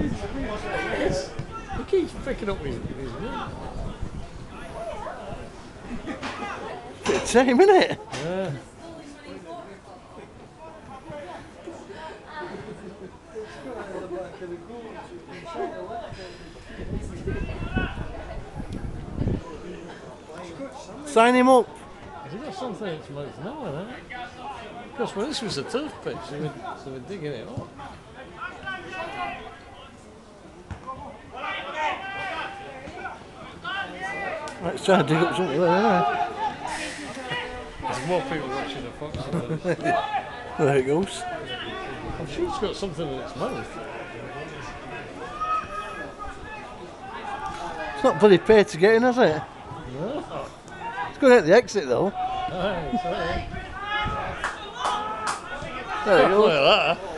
He keeps picking up his Bit of time, innit? yeah. Sign him up. Has he got something in his mouth now, isn't it? Because when this was a turf pitch, they were digging it up. Let's try to dig up something there, There's more people watching the fox than there is. there it goes. I'm sure it's got something in its mouth. It's not bloody paid to get in, has it? No. It's going out the exit though. Aye, sorry. There it Look goes. at that.